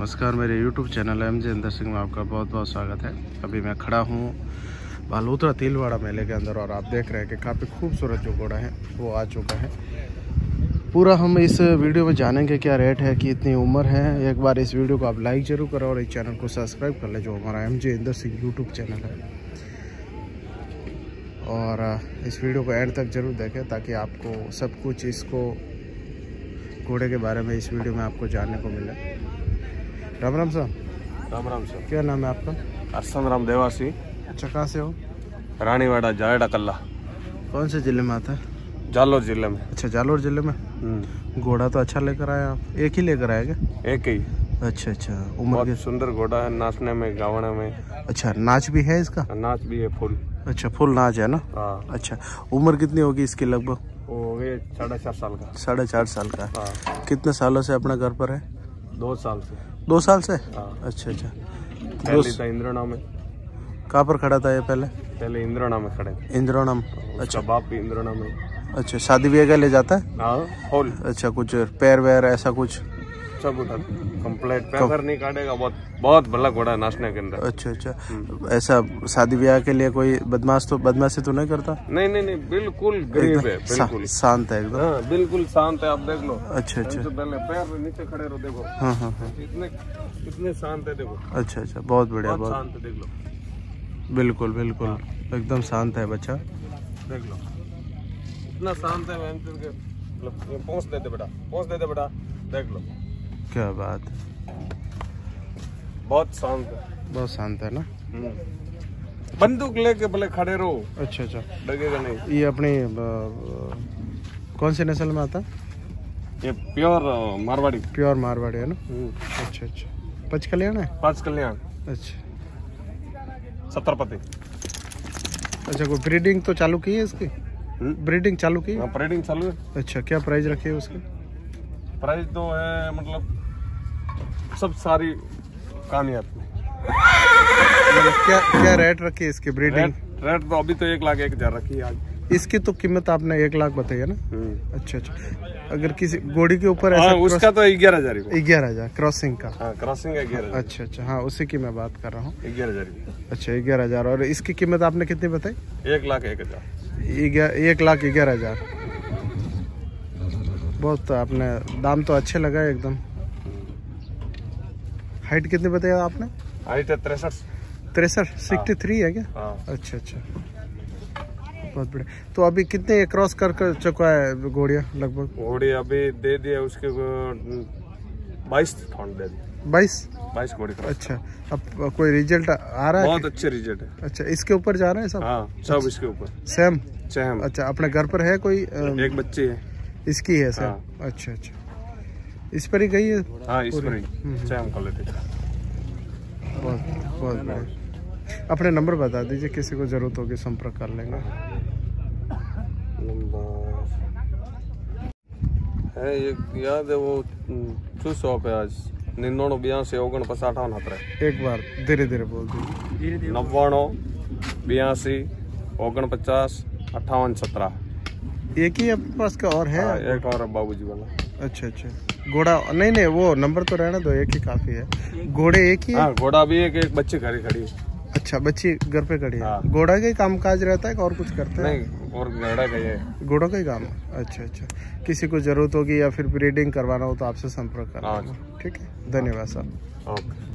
नमस्कार, मेरे YouTube channel MJ Inder Singh में आपका बहुत बहुत स्वागत है। अभी मैं खड़ा हूँ बालोतरा तिलवाड़ा मेले के अंदर और आप देख रहे हैं कि काफ़ी खूबसूरत जो घोड़ा है वो आ चुका है। पूरा हम इस वीडियो में जानेंगे क्या रेट है, कि इतनी उम्र है। एक बार इस वीडियो को आप लाइक ज़रूर करें और इस चैनल को सब्सक्राइब कर लें, जो हमारा MJ Inder Singh YouTube channel है। और इस वीडियो को एंड तक ज़रूर देखें ताकि आपको सब कुछ इसको घोड़े के बारे में इस वीडियो में आपको जानने को मिले। राम राम सर। राम राम सर। क्या नाम है आपका? अरसन राम देवासी। अच्छा, कहाँ से हो? रानीवाड़ा जायड़ा कल्ला। कौन से ज़िले में आता है? जालोर जिले में। अच्छा, जालोर ज़िले में। घोड़ा तो अच्छा लेकर आए आप। एक ही लेकर आए क्या? एक ही। अच्छा अच्छा, उम्र बहुत सुंदर घोड़ा है, नाचने में गावने में। अच्छा, नाच भी है इसका? नाच भी है फुल। अच्छा, फुल नाच है ना? हाँ। अच्छा, उम्र कितनी होगी इसकी लगभग? वो हो गए 4.5 साल का। 4.5 साल का। हाँ। कितने सालों से अपने घर पर है? 2 साल से। 2 साल से? हाँ। अच्छा अच्छा। पहले था इंद्रणा में। कहाँ पर खड़ा था ये पहले? पहले इंद्रणा में खड़े थे। इंद्रणा में। अच्छा, बाप भी इंद्रणा में। अच्छा, शादी ब्याह का ले जाता है? हाँ, फुल। अच्छा, कुछ पैर वैर ऐसा कुछ? सब उठा कंप्लीट, पैर नहीं काटेगा। बहुत भला घोड़ा है नाचने के अंदर। अच्छा अच्छा। ऐसा शादी ब्याह के लिए कोई बदमाशी तो नहीं करता? नहीं, बिल्कुल गरीब है, बिल्कुल शांत है एकदम। हाँ, बिल्कुल शांत है। आप देख लो। अच्छा अच्छा। पहले पैर नीचे खड़े रहो, देखो। हाँ हाँ हाँ। इतने शांत है, देखो। अच्छा अच्छा, बहुत बढ़िया। बहुत शांत है, देख लो। बिल्कुल बिल्कुल, एकदम शांत है बच्चा। देख लो, इतना शांत है। पहुँच देते बेटा, देख लो। क्या बात है, बहुत शांत है। बहुत शांत है ना? बंदूक लेके भले खड़े रहो। अच्छा अच्छा, लगेगा नहीं। ये अपनी कौन सी नस्ल में आता? ये प्योर मारवाड़ी। प्योर मारवाड़ी है ना? अच्छा अच्छा। पच कल्याण है? 5 कल्याण। अच्छा, छत्रपति। अच्छा, कोई ब्रीडिंग तो चालू की है इसकी? ब्रीडिंग चालू की? ब्रीडिंग चालू है। अच्छा, क्या प्राइस रखी है उसकी? प्राइस तो है, मतलब सब सारी कामयाब में। क्या रेट रखी है इसकी ब्रीडिंग? रेट तो अभी तो 1,01,000 रखी है आज। इसकी तो कीमत आपने 1 लाख बताई है ना? अच्छा अच्छा। अगर किसी घोड़ी के ऊपर ऐसा उसका तो 11,000। 11,000 क्रॉसिंग का? हाँ, क्रॉसिंग है 11,000। अच्छा अच्छा, हाँ उसी की मैं बात कर रहा हूँ। 11,000। अच्छा, 11,000। और इसकी कीमत आपने कितनी बताई? 1,01,000। 1,11,000। बहुत आपने दाम तो अच्छे लगा एकदम। हाइट कितनी बताया आपने? हाइट है 63। 63 है क्या? हाँ। अच्छा अच्छा, बहुत बढ़िया। तो अभी कितने क्रॉस कर चुका है घोड़िया लगभग? घोड़ी अभी दे दिया उसके 22 थान दे दिया। 22 घोड़ी। अच्छा, अब कोई रिजल्ट आ रहा है? बहुत अच्छे रिजल्ट है। अच्छा, इसके ऊपर जा रहे हैं सब? हाँ, सब इसके ऊपर सेम। अच्छा, अपने घर पर है कोई? एक बच्ची है इसकी है सर? हाँ। अच्छा अच्छा, इस पर ही गई है? हाँ, इस पर ही सेम क्वालिटी। बहुत बहुत बढ़िया। अपने नंबर बता दीजिए, किसी को जरूरत होगी संपर्क कर लेंगे। नंबर है ये याद है, वो शॉप है आज 99 82 49 58। एक बार धीरे धीरे बोल दीजिए। 99 82 49 58 17। एक ही आपके पास का और है? हाँ, एक और बाबूजी वाला। अच्छा अच्छा। घोड़ा नहीं, वो नंबर तो रहना दो, एक ही काफी है। घोड़े एक ही है? हाँ, घोड़ा भी एक बच्ची खड़ी है। अच्छा, बच्ची घर पे खड़ी है। हाँ। घोड़ा का ही काम काज रहता है और कुछ करते हैं? नहीं, और घोड़ा का ही है। घोड़ों का ही काम है। अच्छा अच्छा। किसी को जरूरत होगी या फिर ब्रीडिंग करवाना हो तो आपसे संपर्क करना। ठीक है, धन्यवाद सर। ओके।